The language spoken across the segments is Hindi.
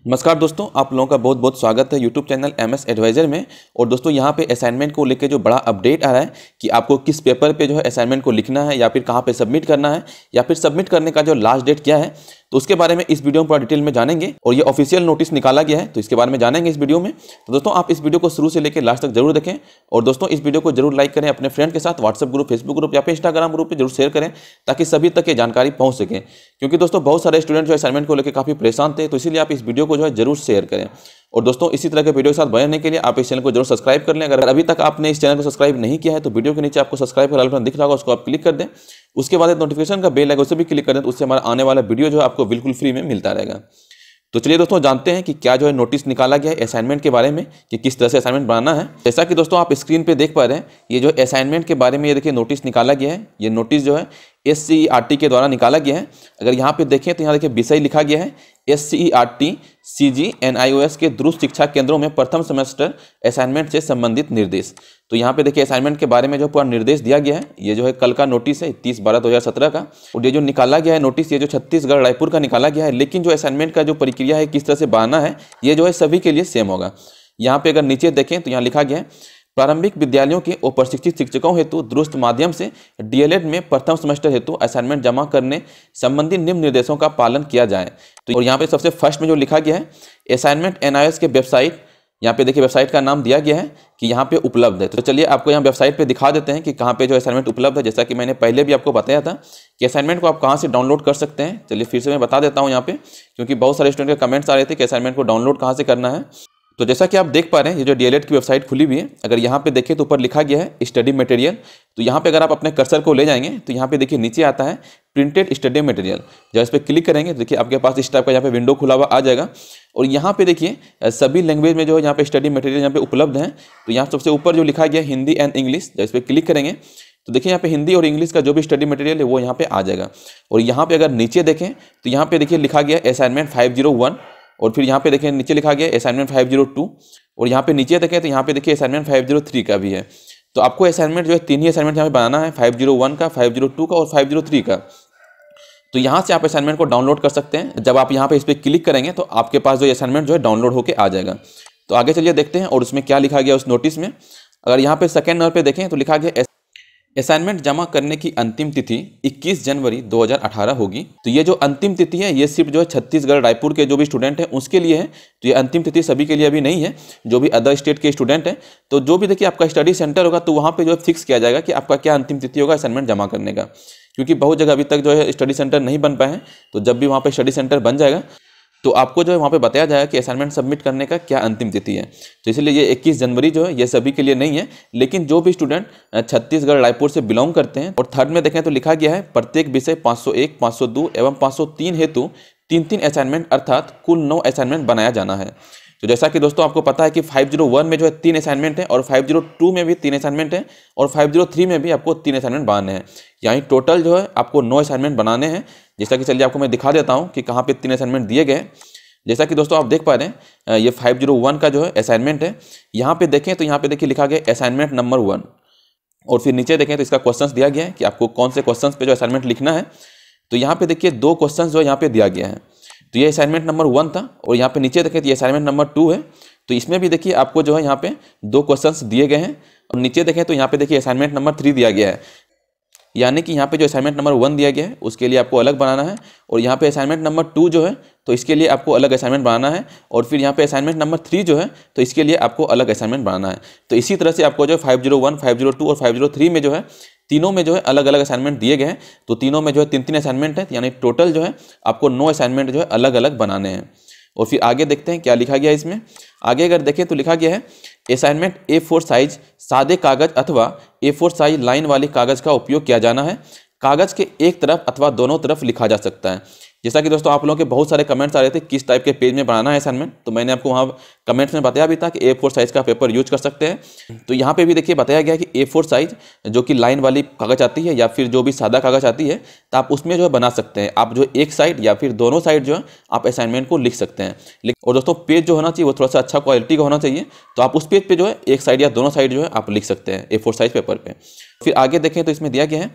नमस्कार दोस्तों, आप लोगों का बहुत बहुत स्वागत है यूट्यूब चैनल MS एडवाइज़र में। और दोस्तों यहाँ पे असाइनमेंट को लेकर जो बड़ा अपडेट आ रहा है कि आपको किस पेपर पे जो है असाइनमेंट को लिखना है या फिर कहाँ पे सबमिट करना है या फिर सबमिट करने का जो लास्ट डेट क्या है, तो उसके बारे में इस वीडियो में पूरा डिटेल में जानेंगे। और ये ऑफिशियल नोटिस निकाला गया है तो इसके बारे में जानेंगे इस वीडियो में। तो दोस्तों आप इस वीडियो को शुरू से लेकर लास्ट तक जरूर देखें। और दोस्तों इस वीडियो को जरूर लाइक करें, अपने फ्रेंड के साथ व्हाट्सएप ग्रुप, फेसबुक ग्रुप या फिर इंस्टाग्राम ग्रुप पर जरूर शेयर करें ताकि सभी तक ये जानकारी पहुँच सके। क्योंकि दोस्तों बहुत सारे स्टूडेंट जो असाइनमेंट को लेकर काफ़ी परेशान थे, तो इसीलिए आप इस वीडियो को जो है जरूर शेयर करें। और दोस्तों इसी तरह के वीडियो के साथ बने रहने के लिए आप इस चैनल को जरूर सब्सक्राइब कर लें। अगर अभी तक आपने इस चैनल को सब्सक्राइब नहीं किया है तो वीडियो के नीचे आपको सब्सक्राइब का लाल बटन दिख रहा होगा, उसको आप क्लिक कर दें। उसके बाद नोटिफिकेशन का बेल है उसे भी क्लिक कर दें, तो उससे हमारा आने वाला वीडियो जो है आपको बिल्कुल फ्री में मिलता रहेगा। तो चलिए दोस्तों जानते हैं कि क्या जो है नोटिस निकाला गया है असाइनमेंट के बारे में कि किस तरह से असाइनमेंट बनाना है। जैसा कि दोस्तों आप स्क्रीन पे देख पा रहे हैं, ये जो असाइनमेंट के बारे में ये देखिए नोटिस निकाला गया है। ये नोटिस जो है SCERT के द्वारा निकाला गया है। अगर यहाँ पे देखें तो यहाँ देखिए विषय लिखा गया है SCERT CGNIOS के दूरस्थ शिक्षा केंद्रों में प्रथम सेमेस्टर असाइनमेंट से संबंधित निर्देश। तो यहाँ पे देखिए असाइनमेंट के बारे में जो पूरा निर्देश दिया गया है। ये जो है कल का नोटिस है 30/12/2017 का। और ये जो निकाला गया है नोटिस, ये जो छत्तीसगढ़ रायपुर का निकाला गया है। लेकिन जो असाइनमेंट का जो प्रक्रिया है, किस तरह से बनाना है, ये जो है सभी के लिए सेम होगा। यहाँ पे अगर नीचे देखें तो यहाँ लिखा गया है प्रारंभिक विद्यालयों के अप्रशिक्षित शिक्षकों हेतु दूरस्थ माध्यम से DLED में प्रथम सेमेस्टर हेतु असाइनमेंट जमा करने संबंधी निम्न निर्देशों का पालन किया जाए। तो और यहाँ पे सबसे फर्स्ट में जो लिखा गया है असाइनमेंट NIOS के वेबसाइट, यहाँ पे देखिए वेबसाइट का नाम दिया गया है कि यहाँ पे उपलब्ध है। तो चलिए आपको यहाँ वेबसाइट पे दिखा देते हैं कि कहाँ पे जो असाइनमेंट उपलब्ध है। जैसा कि मैंने पहले भी आपको बताया था कि असाइनमेंट को आप कहाँ से डाउनलोड कर सकते हैं। चलिए फिर से मैं बता देता हूँ यहाँ पे, क्योंकि बहुत सारे स्टूडेंट के कमेंट्स आ रहे थे कि असाइनमेंट को डाउनलोड कहाँ से करना है। तो जैसा कि आप देख पा रहे हैं, ये जो DLED की वेबसाइट खुली हुई है। अगर यहाँ पे देखें तो ऊपर लिखा गया है स्टडी मटेरियल। तो यहाँ पे अगर आप अपने कर्सर को ले जाएंगे तो यहाँ पे देखिए नीचे आता है प्रिंटेड स्टडी मटेरियल। जब इस पर क्लिक करेंगे देखिए आपके पास इस टाइप का यहाँ पे विंडो खुला हुआ आ जाएगा। और यहाँ पे देखिए सभी लैंग्वेज में जो है यहाँ पे स्टडी मटेरियल यहाँ पे उपलब्ध है। तो यहाँ सबसे ऊपर जो लिखा गया है हिंदी एंड इंग्लिश, जब इस पर क्लिक करेंगे तो देखिए यहाँ पे हिंदी और इंग्लिश का जो भी स्टडी मटेरियल है वो यहाँ पे आ जाएगा। और यहाँ पे अगर नीचे देखें तो यहाँ पे देखिए लिखा गया असाइनमेंट 501। और फिर यहाँ पे देखिए नीचे लिखा गया असाइनमेंट 502। और यहाँ पे नीचे देखें तो यहाँ पे देखिए असाइनमेंट 503 का भी है। तो आपको असाइनमेंट जो है 3 ही असाइनमेंट यहाँ पे बनाना है, 501 का, 502 का और 503 का। तो यहाँ से आप असाइनमेंट को डाउनलोड कर सकते हैं। जब आप यहाँ पे इस पर क्लिक करेंगे तो आपके पास जो असाइनमेंट जो है डाउनलोड होकर आ जाएगा। तो आगे चलिए देखते हैं और उसमें क्या लिखा गया उस नोटिस में। अगर यहाँ पे सेकेंड नंबर पे देखें तो लिखा गया असाइनमेंट जमा करने की अंतिम तिथि 21 जनवरी 2018 होगी। तो ये जो अंतिम तिथि है ये सिर्फ जो है छत्तीसगढ़ रायपुर के जो भी स्टूडेंट हैं उसके लिए है। तो ये अंतिम तिथि सभी के लिए अभी नहीं है, जो भी अदर स्टेट के स्टूडेंट हैं। तो जो भी देखिए आपका स्टडी सेंटर होगा तो वहाँ पे जो है फिक्स किया जाएगा कि आपका क्या अंतिम तिथि होगा असाइनमेंट जमा करने का। क्योंकि बहुत जगह अभी तक जो है स्टडी सेंटर नहीं बन पाए हैं। तो जब भी वहाँ पर स्टडी सेंटर बन जाएगा तो आपको जो है वहाँ पे बताया जाएगा कि असाइनमेंट सबमिट करने का क्या अंतिम तिथि है। तो इसलिए ये 21 जनवरी जो है ये सभी के लिए नहीं है। लेकिन जो भी स्टूडेंट छत्तीसगढ़ रायपुर से बिलोंग करते हैं। और थर्ड में देखें तो लिखा गया है प्रत्येक विषय 501, 502 एवं 503 हेतु 3-3 असाइनमेंट अर्थात कुल 9 असाइनमेंट बनाया जाना है। तो जैसा कि दोस्तों आपको पता है कि 501 में जो है 3 असाइनमेंट है और 502 में भी 3 असाइनमेंट है और 503 में भी आपको 3 असाइनमेंट बनाने हैं। यानी टोटल जो है आपको 9 असाइनमेंट बनाने हैं। जैसा कि चलिए आपको मैं दिखा देता हूँ कि कहाँ पे 3 असाइनमेंट दिए गए। जैसा कि दोस्तों आप देख पा रहे हैं ये 501 का जो है असाइनमेंट है। यहाँ पे देखें तो यहाँ पे देखिए लिखा गया असाइनमेंट नंबर 1। और फिर नीचे देखें तो इसका क्वेश्चंस दिया गया है कि आपको कौन से क्वेश्चंस पे जो असाइनमेंट लिखना है। तो यहाँ पे देखिए 2 क्वेश्चंस जो यहाँ पे दिया गया है। तो ये असाइनमेंट नंबर 1 था। और यहाँ पे नीचे देखें तो ये असाइनमेंट नंबर 2 है। तो इसमें भी देखिए आपको जो है यहाँ पे 2 क्वेश्चंस दिए गए हैं। और नीचे देखें तो यहाँ पे देखिए असाइनमेंट नंबर 3 दिया गया है। यानी कि यहाँ पे जो असाइनमेंट नंबर 1 दिया गया है उसके लिए आपको अलग बनाना है। और यहाँ पे असाइनमेंट नंबर 2 जो है तो इसके लिए आपको अलग असाइनमेंट बनाना है। और फिर यहाँ पे असाइनमेंट नंबर 3 जो है तो इसके लिए आपको अलग असाइनमेंट बनाना है। तो इसी तरह से आपको जो 501, 502 और 503 में जो है तीनों में जो है अलग अलग असाइनमेंट दिए गए हैं। तो तीनों में जो है 3-3 असाइनमेंट है। यानी टोटल जो है आपको 9 असाइनमेंट जो है अलग अलग बनाने हैं। और फिर आगे देखते हैं क्या लिखा गया इसमें। आगे अगर देखें तो लिखा गया है असाइनमेंट A4 साइज सादे कागज अथवा A4 साइज लाइन वाली कागज का उपयोग किया जाना है। कागज के एक तरफ अथवा दोनों तरफ लिखा जा सकता है। जैसा कि दोस्तों आप लोगों के बहुत सारे कमेंट्स आ रहे थे किस टाइप के पेज में बनाना है असाइनमेंट। तो मैंने आपको वहाँ कमेंट्स में बताया भी था कि A4 साइज का पेपर यूज कर सकते हैं। तो यहाँ पे भी देखिए बताया गया कि A4 साइज जो कि लाइन वाली कागज आती है या फिर जो भी सादा कागज आती है तो आप उसमें जो है बना सकते हैं। आप जो एक साइड या फिर दोनों साइड जो है आप असाइनमेंट को लिख सकते हैं। और दोस्तों पेज जो होना चाहिए वो थोड़ा सा अच्छा क्वालिटी का होना चाहिए। तो आप उस पेज पर जो है एक साइड या दोनों साइड जो है आप लिख सकते हैं A4 साइज पेपर पर। फिर आगे देखें तो इसमें दिया गया है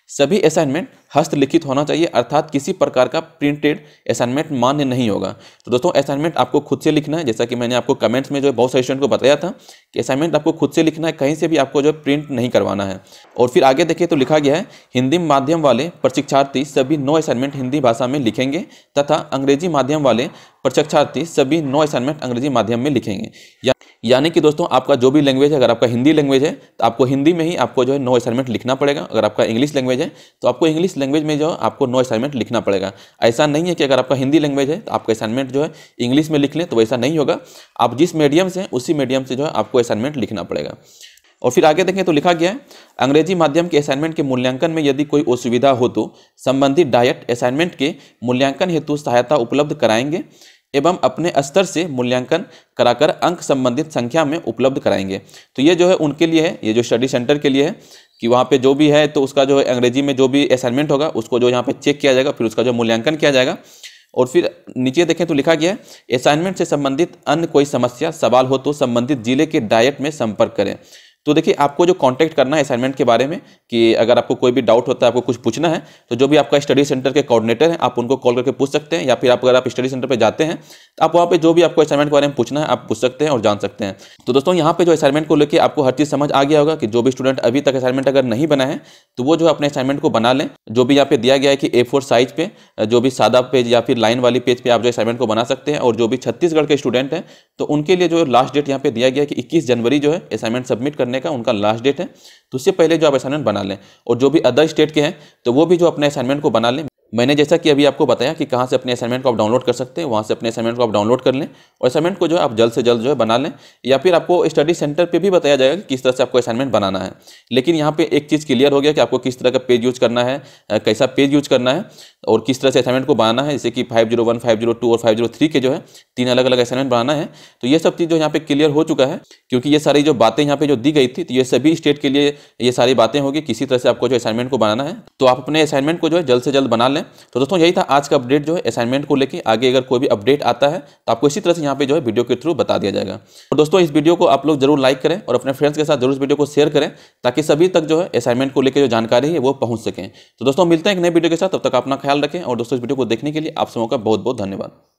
सभी असाइनमेंट हस्तलिखित होना चाहिए, अर्थात किसी प्रकार का प्रिंटेड असाइनमेंट मान्य नहीं होगा। तो दोस्तों असाइनमेंट आपको खुद से लिखना है, जैसा कि मैंने आपको कमेंट्स में जो है बहुत सारे स्टूडेंट को बताया था कि असाइनमेंट आपको खुद से लिखना है, कहीं से भी आपको जो है प्रिंट नहीं करवाना है। और फिर आगे देखिए तो लिखा गया है हिंदी माध्यम वाले प्रशिक्षार्थी सभी 9 असाइनमेंट हिंदी भाषा में लिखेंगे तथा अंग्रेजी माध्यम वाले प्रशिक्षार्थी सभी 9 असाइनमेंट अंग्रेजी माध्यम में लिखेंगे। यानी कि दोस्तों आपका जो भी लैंग्वेज है, अगर आपका हिंदी लैंग्वेज है तो आपको हिंदी में ही आपको जो है 9 असाइनमेंट लिखना पड़ेगा। अगर आपका इंग्लिश लैंग्वेज है तो आपको इंग्लिश लैंग्वेज में जो आपको 9 असाइनमेंट लिखना पड़ेगा। ऐसा नहीं है कि अगर आपका हिंदी लैंग्वेज है तो आपका असाइनमेंट जो है इंग्लिश में लिख लें, तो वैसा नहीं होगा। आप जिस मीडियम से उसी मीडियम से जो है आपको असाइनमेंट लिखना पड़ेगा। और फिर आगे देखें तो लिखा गया है अंग्रेजी माध्यम के असाइनमेंट के मूल्यांकन में यदि कोई असुविधा हो तो संबंधित डायट असाइनमेंट के मूल्यांकन हेतु सहायता उपलब्ध कराएंगे एवं अपने स्तर से मूल्यांकन कराकर अंक संबंधित संख्या में उपलब्ध कराएंगे। तो ये जो है उनके लिए है, ये जो स्टडी सेंटर के लिए है कि वहाँ पे जो भी है तो उसका जो है अंग्रेजी में जो भी असाइनमेंट होगा उसको जो यहाँ पे चेक किया जाएगा, फिर उसका जो मूल्यांकन किया जाएगा। और फिर नीचे देखें तो लिखा गया है असाइनमेंट से संबंधित अन्य कोई समस्या सवाल हो तो संबंधित जिले के डायट में संपर्क करें। तो देखिए आपको जो कांटेक्ट करना है असाइनमेंट के बारे में कि अगर आपको कोई भी डाउट होता है, आपको कुछ पूछना है, तो जो भी आपका स्टडी सेंटर के कोऑर्डिनेटर हैं आप उनको कॉल करके पूछ सकते हैं, या फिर अगर आप स्टडी सेंटर पे जाते हैं तो आप वहाँ पे जो भी आपको असाइनमेंट के बारे में पूछना है आप पूछ सकते हैं और जान सकते हैं। तो दोस्तों यहाँ पे जो असाइनमेंट को लेकर आपको हर चीज़ समझ आ गया होगा कि जो भी स्टूडेंट अभी तक असाइनमेंट अगर नहीं बना है तो वो जो अपने असाइनमेंट को बना लें। जो भी यहाँ पे दिया गया है कि A4 साइज पे जो भी सादा पेज या फिर लाइन वाली पेज पे आप जो असाइनमेंट को बना सकते हैं। और जो भी छत्तीसगढ़ के स्टूडेंट हैं तो उनके लिए जो लास्ट डेट यहाँ पे दिया गया है कि 21 जनवरी जो है असाइनमेंट सबमिट करने का उनका लास्ट डेट है। तो उससे पहले जो आप असाइनमेंट बना लें। और जो भी अदर स्टेट के हैं तो वो भी जो अपने असाइनमेंट को बना लें। मैंने जैसा कि अभी आपको बताया कि कहाँ से अपने असाइनमेंट को आप डाउनलोड कर सकते हैं, वहाँ से अपने असाइनमेंट को आप डाउनलोड कर लें और असाइनमेंट को जो है आप जल्द से जल्द जो है बना लें। या फिर आपको स्टडी सेंटर पे भी बताया जाएगा कि किस तरह से आपको असाइनमेंट बनाना है। लेकिन यहाँ पे एक चीज़ क्लियर हो गया कि आपको किस तरह का पेज यूज करना है, कैसा पेज यूज करना है और किस तरह से असाइनमेंट को बनाना है। जैसे कि 501, 502 और 503 के जो है 3 अलग अलग असाइनमेंट बनाना है। तो ये सब चीज़ जो यहाँ पे क्लियर हो चुका है, क्योंकि ये सारी जो बातें यहाँ पे जो दी गई थी तो ये सभी स्टेट के लिए ये सारी बातें होगी किसी तरह से आपको जो असाइनमेंट को बनाना है। तो आप अपने असाइनमेंट को जो है जल्द से जल्द बना लें। तो दोस्तों यही था आज का अपडेट जो है असाइनमेंट को लेकर। आगे अगर कोई भी अपडेट आता है तो आपको इसी तरह से यहाँ पे जो है वीडियो के थ्रू बता दिया जाएगा। और दोस्तों इस वीडियो को आप लोग जरूर लाइक करें और अपने फ्रेंड्स के साथ जरूर इस वीडियो को शेयर करें ताकि सभी तक जो है असाइनमेंट को लेकर जो जानकारी है वो पहुंच सकें। तो दोस्तों मिलते हैं एक नए वीडियो के साथ, तब तक अपना ख्याल रखें। और दोस्तों इस वीडियो को देखने के लिए आप सबों का बहुत बहुत धन्यवाद।